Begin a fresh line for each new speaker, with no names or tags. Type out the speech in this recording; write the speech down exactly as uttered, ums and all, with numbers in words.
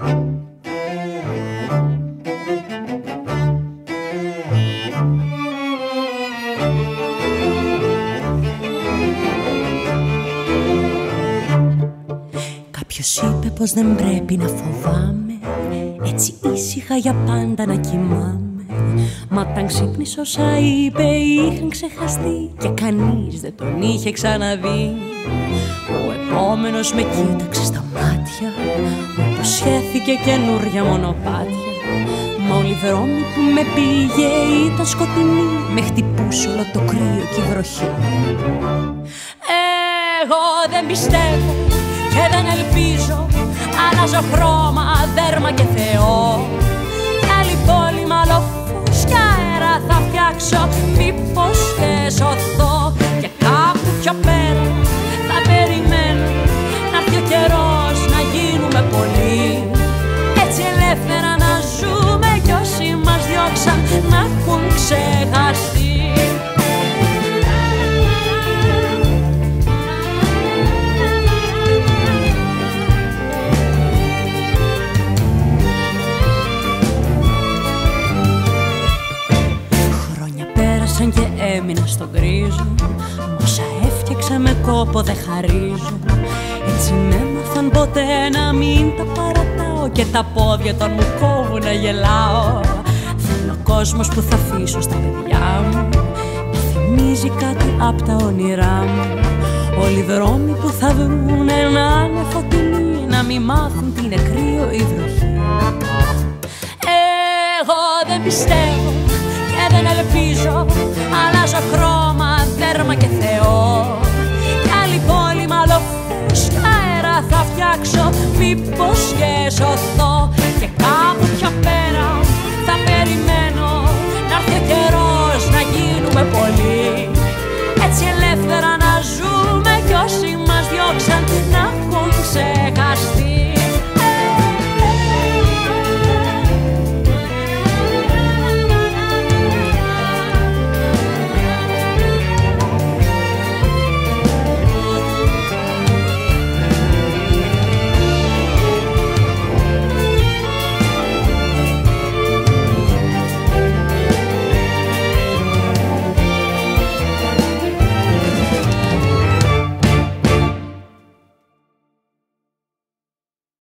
Κάποιος είπε πως δεν πρέπει να φοβάμαι, έτσι ήσυχα για πάντα να κοιμάμαι. Μα όταν ξύπνησε όσα είπε είχαν ξεχαστεί και κανείς δεν τον είχε ξαναδεί. Ο επόμενος με κοίταξε στα μάτια, μου υποσχέθηκε καινούρια μονοπάτια. Μα όλοι οι δρόμοι που με πήγε ήταν σκοτεινοί, με χτυπούσε όλο το κρύο και η βροχή. Εγώ δεν πιστεύω και δεν ελπίζω, αλλάζω χρώμα, δέρμα και Θεό. Κι άλλη πόλη μ' άλλο φως κι αέρα θα φτιάξω, μήπως και σωθώ. Και κάπου πιο πέρα θα περιμένω να έρθει ο καιρός να γίνουμε πολλοί, έτσι ελεύθερα να ζούμε κι όσοι μας διώξαν να έχουν ξεχαστεί. Και έμεινα στον γκρίζο, όσα έφτιαξα με κόπο δεν χαρίζω. Έτσι με έμαθαν ποτέ να μην τα παρατάω, και τα πόδια όταν μου κόβουν να γελάω. Θέλω ο κόσμος που θα αφήσω στα παιδιά μου να θυμίζει κάτι απ' τα όνειρά μου. Όλοι οι δρόμοι που θα βρουνε να είναι φωτεινοί, να μην μάθουν τι είναι κρύο ή βροχή. Εγώ δεν πιστεύω και δεν ελπίζω, αλλάζω χρώμα, δέρμα και Θεό. Κι άλλη πόλη μ' άλλο φως κι αέρα θα φτιάξω, μήπως και σωθώ.